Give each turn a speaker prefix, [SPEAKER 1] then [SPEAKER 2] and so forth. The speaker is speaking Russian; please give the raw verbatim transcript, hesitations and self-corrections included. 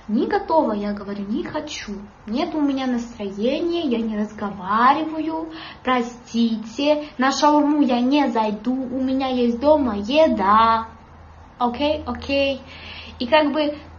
[SPEAKER 1] Не готова, я говорю, не хочу. Нет у меня настроения, я не разговариваю, простите, на шаурму я не зайду, у меня есть дома еда. Окей, окей. И как бы